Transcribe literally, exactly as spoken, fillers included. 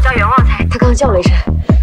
叫袁旺财，他刚叫了一声。